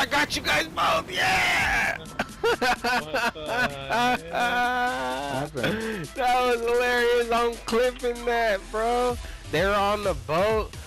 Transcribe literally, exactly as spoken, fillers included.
I got you guys both. Yeah. That was hilarious. I'm clipping that, bro. They're on the boat.